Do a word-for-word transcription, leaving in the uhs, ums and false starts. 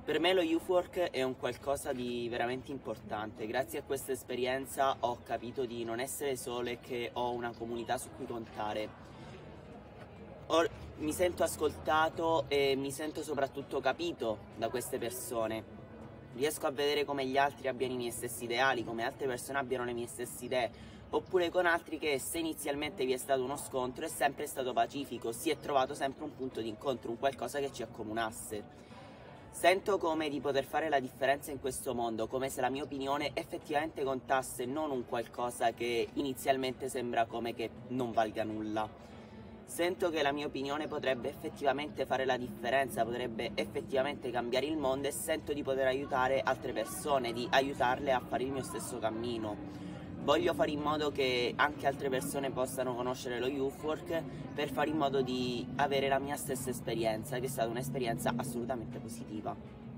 Per me lo youth work è un qualcosa di veramente importante. Grazie a questa esperienza ho capito di non essere solo e che ho una comunità su cui contare. Or- mi sento ascoltato e mi sento soprattutto capito da queste persone. Riesco a vedere come gli altri abbiano i miei stessi ideali, come altre persone abbiano le mie stesse idee, oppure con altri che, se inizialmente vi è stato uno scontro, è sempre stato pacifico, si è trovato sempre un punto di incontro, un qualcosa che ci accomunasse. Sento come di poter fare la differenza in questo mondo, come se la mia opinione effettivamente contasse, non un qualcosa che inizialmente sembra come che non valga nulla. Sento che la mia opinione potrebbe effettivamente fare la differenza, potrebbe effettivamente cambiare il mondo, e sento di poter aiutare altre persone, di aiutarle a fare il mio stesso cammino. Voglio fare in modo che anche altre persone possano conoscere lo youth work, per fare in modo di avere la mia stessa esperienza, che è stata un'esperienza assolutamente positiva.